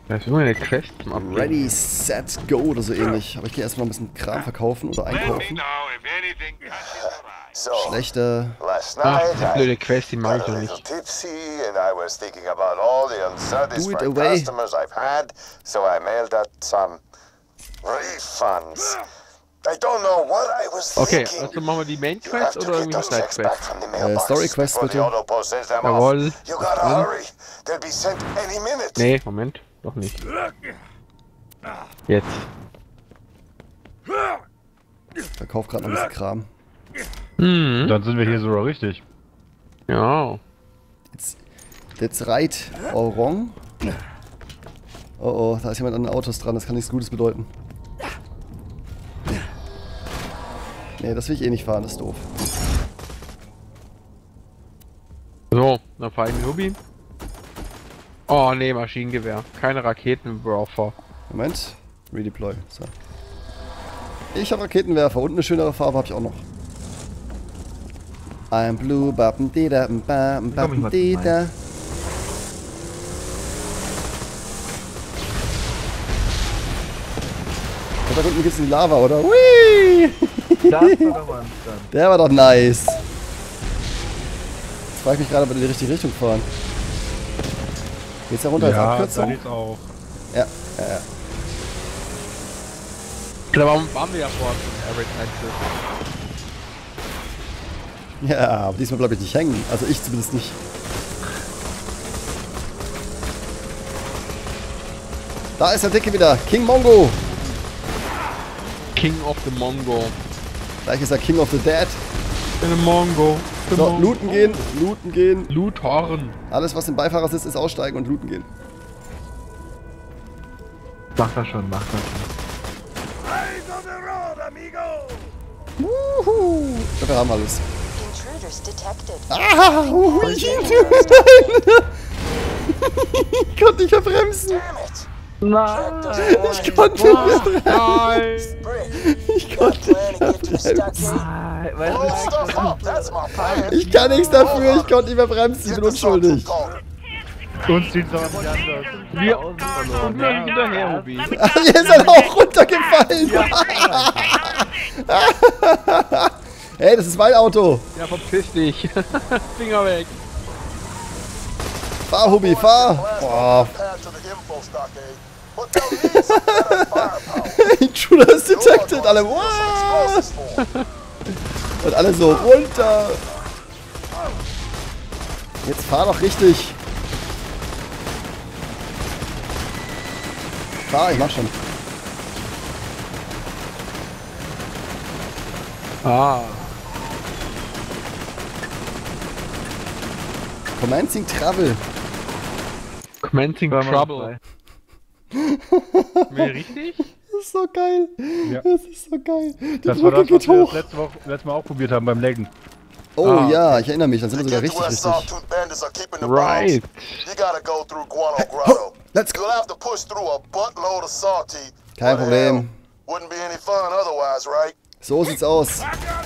Da ist irgendeine Quest zum Abgeben. Ready, set, go oder so ähnlich. Aber ich gehe erstmal ein bisschen Kram verkaufen oder einkaufen. So, Schlechter. last Ach, night die I blöde Quest, die mag got ich a doch little nicht. tipsy and I was thinking about all the unsatisfied away. customers I've had, so I mailed out some refunds. I don't know what I was Okay, thinking. also machen wir die Main You have Quest to oder get irgendwie eine those Side checks back Quest? from the mailbox Story Quest, before the bitte. Autopost sends them Jawohl. off. You gotta An. hurry. They'll be sent any minute. Nee, Moment, doch nicht. Jetzt. Verkauf gerade noch ein bisschen Kram. Hm. Dann sind wir hier sogar richtig. Ja. Jetzt reit Oron. Oh oh, da ist jemand an den Autos dran, das kann nichts Gutes bedeuten. Nee, das will ich eh nicht fahren, das ist doof. So, dann fahr ich mit Hubi. Oh nee, Maschinengewehr. Keine Raketenwerfer. Moment. Redeploy. So. Ich habe Raketenwerfer und eine schönere Farbe habe ich auch noch. I'm blue, bam, dida, bam, dida. Da unten gibt's die Lava, oder? Hui! Das war doch mal ein Stand. Der war doch nice. Jetzt frage ich mich gerade, ob wir in die richtige Richtung fahren. Geht's da runter als Ja, da Abkürzung? geht's auch. Ja. Da waren wir ja vorhin in Arid Nexus. Ja, aber diesmal bleibe ich nicht hängen. Also ich zumindest nicht. Da ist der Dicke wieder. King Mongo. King of the Mongo. Gleich ist er King of the Dead. In the Mongo. The So, Mongo. looten gehen, looten gehen. Loothorn. Alles, was im Beifahrersitz ist, aussteigen und looten gehen. Mach das schon, mach das schon. Wuhu. Ich glaube, wir haben alles. Intruders detected. Ah, hui. Ich konnte nicht mehr bremsen. Damn it. Nein! Ich konnte nicht mehr bremsen. Nein. Brick. Ich konnte Plan nicht to mehr get to the stockade. Nein, weißt Blow du, stuff up. That's my plan. Ich kann nichts dafür. Ich konnte nicht mehr bremsen. Ich bin unschuldig. Uns zieht's doch an die andere. Wir und wir hinterher, Hubi. Ach, ihr seid auch runtergefallen. Hey, das ist mein Auto. Ja, verpiss dich. Finger weg. Fahr, Hubi, fahr. Boah. Path to the info stockade. But they'll need some better firepower. Intruder ist detected. Alle, Some wow. explosives for 'em. Und alle so runter. Jetzt fahr doch richtig. Fahr, ich mach schon. Ah. Commencing Travel. Commencing War mal Trouble. Mir richtig? Das ist so geil. Ja. Das ist so geil. Die Das war Brücke das, was geht wir hoch. das letzte Mal auch probiert haben beim Leggen. Oh Ah, ja, ich erinnere mich. Dann sind wir To sogar get to richtig, where richtig. Sawtooth bandits are keeping the Right. bombs, you gotta go through Guano Grotto. Let's go. You'll have to push through a buttload of sawteeth. Kein But Problem. hell, wouldn't be any fun otherwise, right? So sieht's aus.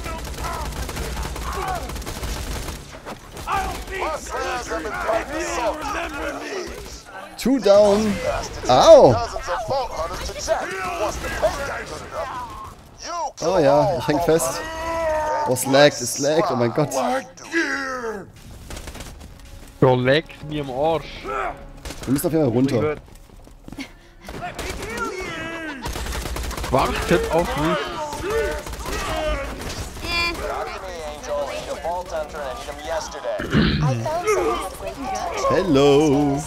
My sons have been fighting the sawtooth for years. Two down. Bastards Au. sent dozens of vault hunters to check. Once the pay got good enough, you kill Oh ja, all ich häng vault fest. hunters. Oh, es laggt, es laggt. Oh mein Gott. Du leckst mir im Arsch. Wir müssen auf jeden Fall runter. Wartet auf mich. I found some with great potential. Hello.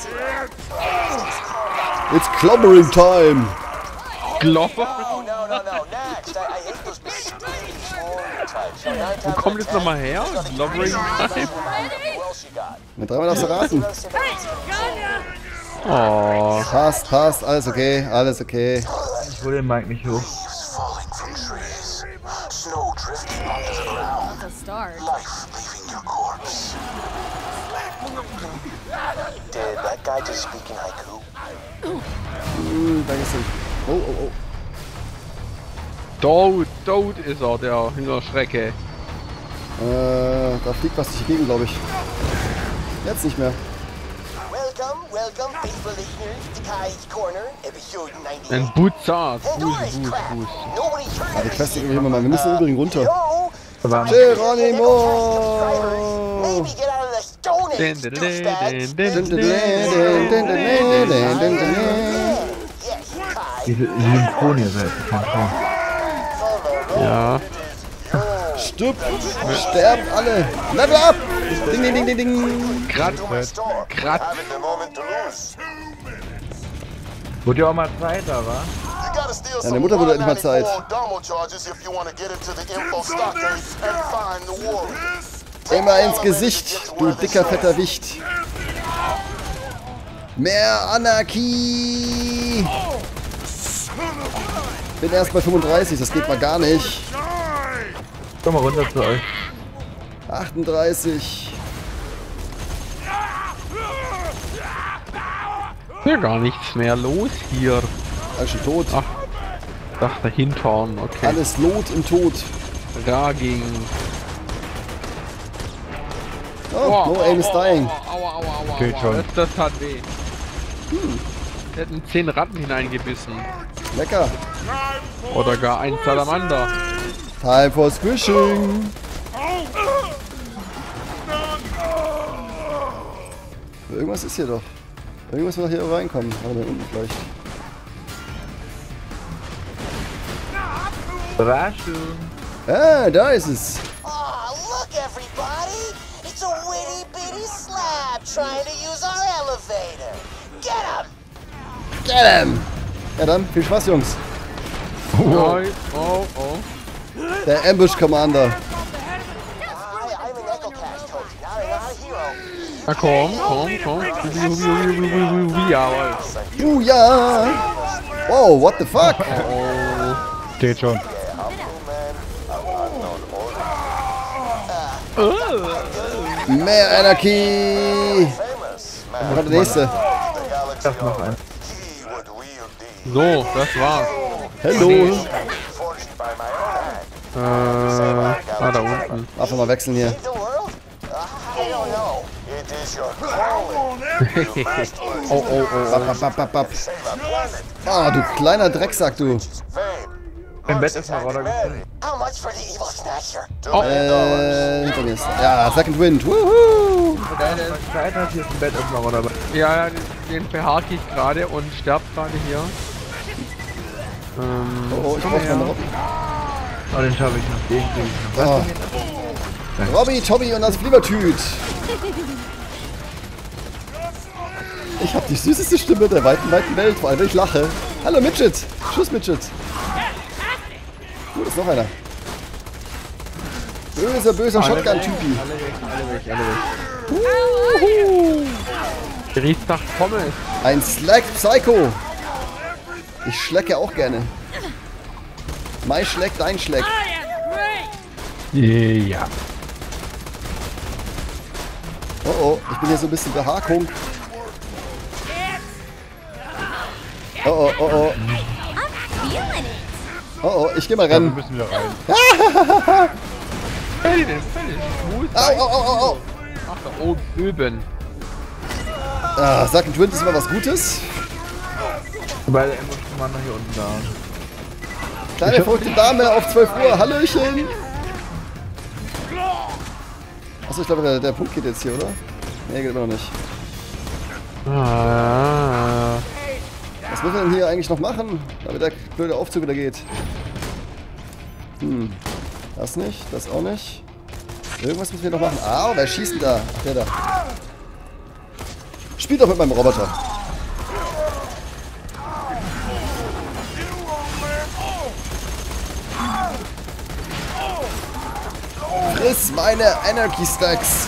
It's clobbering time. Glopper. Oh, no, no, no. Next, I hate those mysterious warrior types. You know, 9 Wo times kommt out jetzt of nochmal 10, her? there's nothing Globbering crazy Time. who else you got? Mit dreimal darfst du raten. Oh. Passt, passt. Alles okay, alles okay. Ich hol den Mike nicht hoch. Leaves falling from trees. Snow drifting onto the ground. That's a start. Life leaving your corpse. Did that guy just speak in haiku? Dankeschön. Oh, oh, oh. Tot ist er, der Hüngerschrecke. Da fliegt was durch die Gegend, glaube ich. Jetzt nicht mehr. Well, welcome, faithful listeners to Kai's Corner, episode 98. Ein Buzzard. Pandora's Craft. Nobody's heard Ah, of die this Quest here. ignorieren wir mal. Wir müssen übrigens runter. Yo, Geronimo! maybe get out of the Stone Age, douchebags. Yes, Kai. Diese Synchrone seid, kein Traum. Ja. Stirb! Sterben alle! Level up! Ding, ding, ding, ding, ding! Grad. Grad. Having the moment to lose. Wurde ja auch mal Zeit, da, wa? You gotta steal Deine some Mutter wurde endlich mal Zeit. 194 Domo charges if you want to get into the info stockade and find the warriors. Immer ins Gesicht, du dicker, fetter Wicht! Mehr Anarchie! Bin erst bei 35, das geht mal gar nicht. Komm mal runter zu euch. 38. Ja, gar nichts mehr los hier. Alles schon tot. Ach, dachte Hintern, okay. Alles Lot im Tod. Dagegen. Oh, no aim is dying. Aua, aua, aua, Geht aua. schon. Das hat weh. Wir hätten 10 Ratten hineingebissen. Lecker. Oder gar ein Salamander. Time for squishing. Irgendwas ist hier doch. Irgendwas wird hier reinkommen. Aber da unten vielleicht. Überraschung. Ah, da ist es. Oh, look, everybody! It's a witty bitty slab trying to use our elevator. Get him! Get him! Ja dann, viel Spaß, Jungs. Oh, oh, oh. Der Ambush Commander. I'm an EchoCast coach, not a hero. Na komm, komm. Jawohl. Ja! Wow, what the fuck? Oh. Steht schon. Mehr Anarchie! Wo kommt der nächste? Das noch ein. So, das war's. Hallo! Da unten. Einfach mal wechseln hier. The world? I don't know. It is your calling. Oh, oh, oh. Bap, bap, bap, bap. Save a planet. Ah, du kleiner Drecksack, du. Fame. Mein Bett ist mal runtergefallen. How much for the evil snatcher? $2 million. Hinter mir ist. Ja, Second Wind. Woohoo! Zeit hat, hier ist ein Bett erstmal runter. Ja, den behake ich gerade und sterbt gerade hier. Oh, ich brauch mal einen Robby. Oh, den schaffe ich noch. Den krieg ich noch. Oh. Robby, Tobby und das Fliebertüt. Ich hab die süßeste Stimme der weiten Welt, vor allem wenn ich lache. Hallo Midget. Tschüss Midget. Ist noch einer. Böser Shotgun-Typi. Alle weg. Riecht nach Pommes. Ein Slack Psycho. Ich schlecke auch gerne. Mein Schleck, dein Schleck. Ja. Oh oh, ich bin hier so ein bisschen Behakung. Oh oh, oh oh. Oh oh, ich geh mal Wir rennen. müssen wieder rein. Au, au, au, au, au. Ach, da oben üben. Ah, Second Wind ist immer was Gutes. Weil der Ambush-Commander hier unten da. Kleine verrückte Dame auf 12 Uhr. Hallöchen. Achso, ich glaube, der Punkt geht jetzt hier, oder? Nee, geht immer noch nicht. Ah. Was müssen wir denn hier eigentlich noch machen, damit der blöde Aufzug wieder geht? Das nicht, das auch nicht. Irgendwas müssen wir noch machen. Ah, wer schießt denn da? Ach, der da. Spiel doch mit meinem Roboter. Friss meine Anarchy Stacks.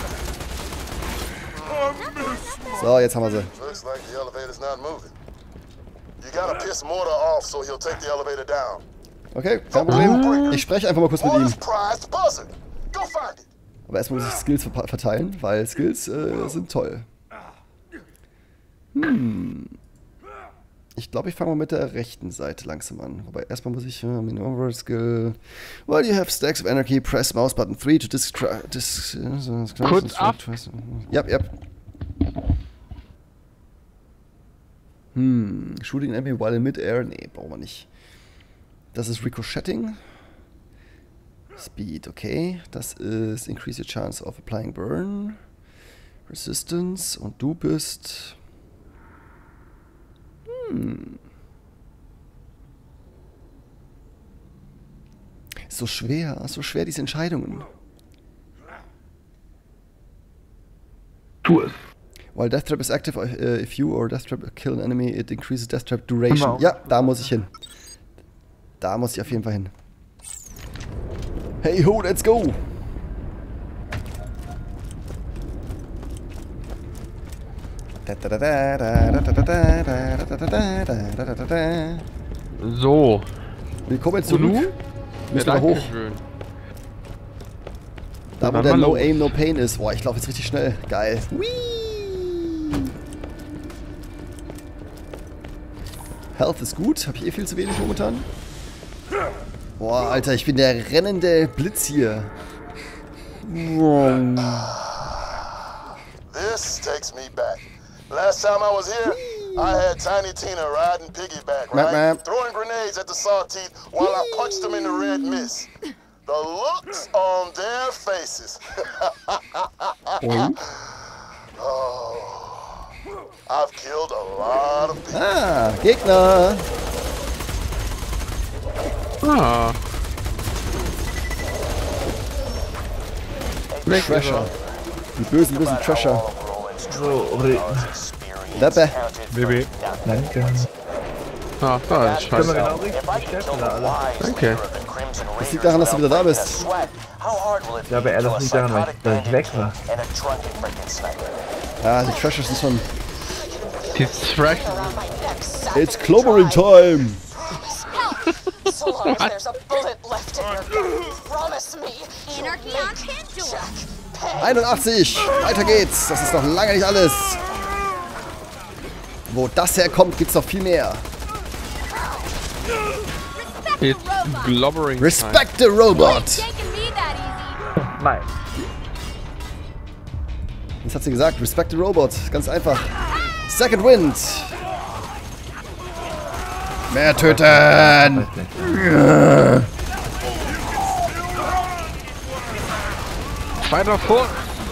So, jetzt haben wir sie. Looks like the elevator's not moving. You gotta piss Mortar off so he'll take the elevator down. Okay, kein Problem. Ich spreche einfach mal kurz mit ihm. Mortar's prized buzzard. Go find it. Aber erstmal muss ich Skills verteilen, weil Skills sind toll. Ich glaube, ich fange mal mit der rechten Seite langsam an. Wobei erstmal muss ich Maneuver Skill. While you have stacks of anarchy, press mouse button 3 to Kurz ab. Yep, yep. Shooting an enemy while in mid-air. Nee, brauchen wir nicht. Das ist Ricochetting. Speed, okay. Das ist Increase your chance of applying burn. Resistance. Und du bist... So schwer diese Entscheidungen. Tu es. While Death Trap is active, if you or Death Trap kill an enemy, it increases Death Trap duration. Ja, da muss ich hin. Da muss ich auf jeden Fall hin. Hey ho, let's go! So. Willkommen zurück. Müssen wir da hoch. Da wo Dann der mal No los. Aim, No Pain ist. Boah, ich laufe jetzt richtig schnell. Geil. Whee! Health ist gut. Habe ich eh viel zu wenig momentan. Boah, Alter, ich bin der rennende Blitz hier. This takes me back. Last time I was here, I had Tiny Tina riding piggyback, Map, right? map. Throwing grenades at the sawteeth while I punched them in the red mist. The looks on their faces. Oh, I've killed a lot of people. Ah, Gegner. Ah. Weg Trasher. Die bösen Trasher. So, Leppe. BB. danke. Ah, da ist Können wir scheiße. genau richtig stellen da alle. Danke. Das liegt daran, dass du wieder da bist. Ja, aber das liegt daran, weil ich weg war. Ah, die Trashers sind schon... Die Thrash. It's clobbering time! So long as there's a bullet left in your gun, promise me you'll Anarchy on Pandora. Jack pay. 81! Weiter geht's! Das ist noch lange nicht alles! Wo das herkommt, gibt's noch viel mehr. It's globbering. Respect the robot! Taking me that easy. Nein. Was hat sie gesagt? Respect the robot. Ganz einfach. Second Wind! Mehr töten! Weiter vor.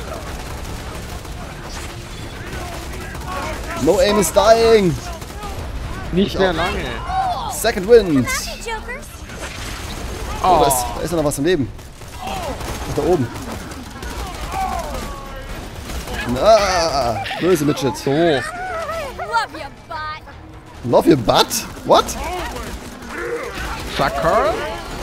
No Aim is dying! Nicht mehr lange. Second Wind! Jokers. Oh, da ist ja noch was im Leben. Da oben. Ah, böse Midget. So. Love you, bot. Love your butt? What? Sucker.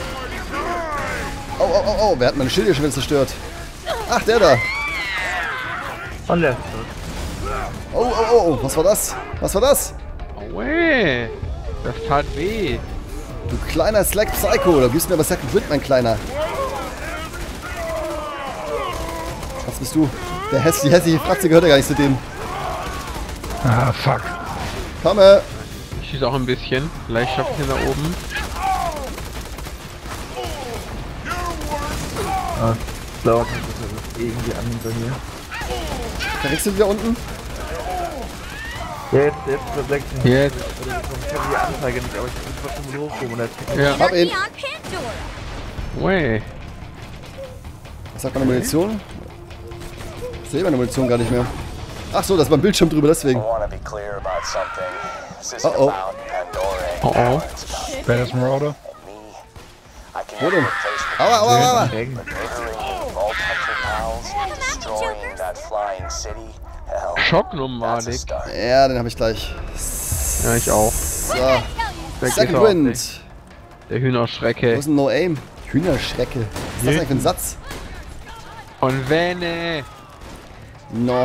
Oh, oh, oh, oh, wer hat meine Schilde schon wieder zerstört? Ach, der da. Und der ist Oh, oh, oh, oh, was war das? Was war das? Aue. Das tat weh. Du kleiner Slack Psycho, da bist du mir aber Second Wind, mein Kleiner. Was bist du? Die hässliche Fratze gehört ja gar nicht zu dem. Ah, fuck. Komme! Ich schieße auch ein bisschen. Vielleicht schaffe ich ihn da oben. dauert das irgendwie an bei mir. Verwechseln wir unten? Ja, jetzt verwechseln. Jetzt. Ich habe die Anzeige nicht, aber ich bin trotzdem hochgehoben. Und Ja. Hab ihn. Anarchy on Pandora. Way. Was sagt meine Munition? Ich sehe meine Munition gar nicht mehr. Ach so, das war ein Bildschirm drüber, deswegen. I want to be clear about something. This isn't Uh-oh. about Pandora and Uh-oh. balance, but Battle Marauder. me. I can Wo never denn? replace Aua, aua, aua, aua. Hängen. murdering Vault Hunter pals and destroying that flying city. Hell, that's a Schocknomadik. start. Ja, den habe ich gleich. Ja, ich auch. So. Weg ist Second er auch Wind. nicht. Der Wo Hühnerschrecke. ist ein No Aim? Hühnerschrecke. Was ist das eigentlich für ein Satz? Von Vene. No.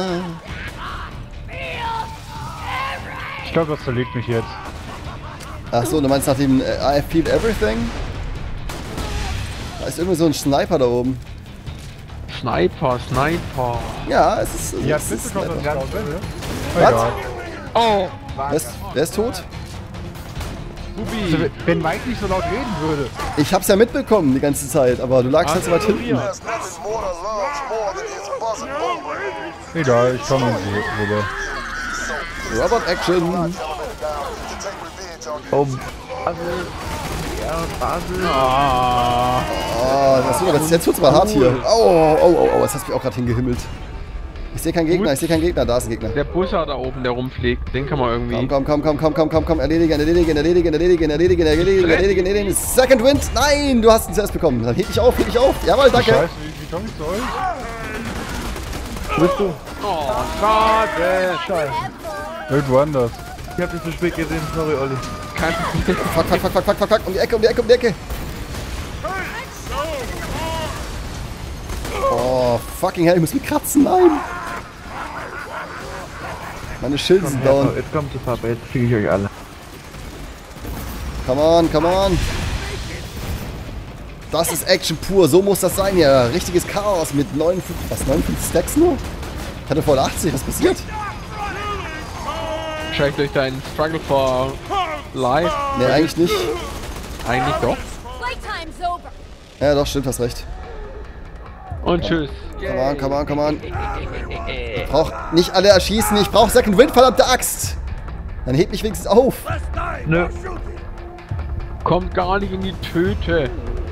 Ich glaube, das zerlegt mich jetzt. Ach so, du meinst nach dem I feel everything? Da ist irgendwie so ein Sniper da oben. Sniper. Ja, es ist. Ja, es ist bitte kommt das Sniper. raus, ne? Was? Egal. Oh. Wer ist tot? Also, wenn Mike nicht so laut reden würde. Ich hab's ja mitbekommen die ganze Zeit, aber du lagst halt so weit hinten. There's nothing Mortar loves more than his buzzing bull. Egal, ich komme rüber. So Robot Action. Elevator down to take revenge on you. Oh, Basel. Ja, Basel. Ah. Oh, jetzt wird's mal hart hier. Oh, jetzt hast du mich auch gerade hingehimmelt. Ich sehe keinen Gegner, da ist ein Gegner. Der Busser da oben, der rumfliegt, den kann man irgendwie... Komm, erledigen. Second Wind, nein, du hast ihn zuerst bekommen. Dann heb dich auf, jawohl, danke. Scheiße, wie komme ich zu euch? Wo bist du? Oh, schade. Scheiße. Irgendwo anders. Ich hab dich zu spät gesehen, sorry, Olli. Kein Problem. Fuck, um die Ecke. Oh, fucking hell, ich muss mich kratzen, nein. Meine Schilde sind down. Jetzt kommt die Papa, jetzt kriege ich euch alle. Come on. Das ist Action pur, so muss das sein hier. Richtiges Chaos mit 59 Stacks nur? Ich hatte voll 80, was passiert? Wahrscheinlich durch deinen Struggle for Life. Ne, eigentlich nicht. Eigentlich doch. Playtime's over. Ja, doch, stimmt, hast recht. Und tschüss. Come on. Ich brauch nicht alle erschießen, ich brauch Second Wind, verdammte Axt. Dann heb mich wenigstens auf. Nö. Kommt gar nicht in die Töte.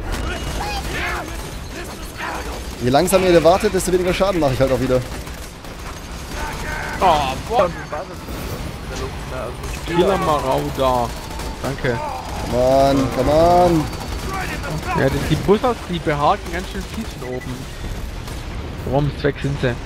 Je langsamer ihr wartet, desto weniger Schaden mache ich halt auch wieder. Oh, boah. Killer Marauder. Danke. Come on. Ja, die Bussers, die behaken ganz schön fies von oben. Warum Zweck sind sie?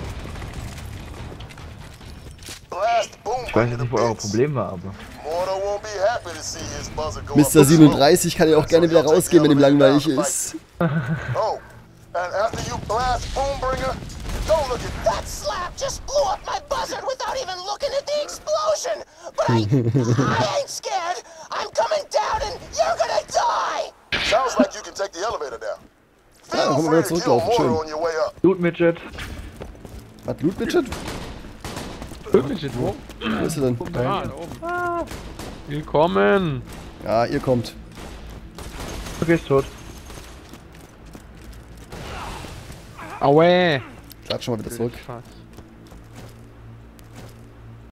Blast boom. Ich weiß nicht, wo euer Problem war, aber... Mordo won't be happy to see his buzzer go Mr. 37 kann ja auch gerne wieder rausgehen, wenn ihm langweilig ist. Oh, and after you blast Boombringer, don't look at That slap just blew up my buzzer without even looking at the explosion. But I ain't scared. I'm coming down and you're gonna die. Sounds like you can take the elevator down. Ja, dann Feel können wir free wieder to kill zurücklaufen, Mordo schön. on your way up. Loot Midget. Was, Loot Midget? Wirklich, wo? Wo ist er denn? Da oben. Willkommen. Ja, ihr kommt. Du gehst tot. Aue. Klatsch schon mal wieder zurück. Fast.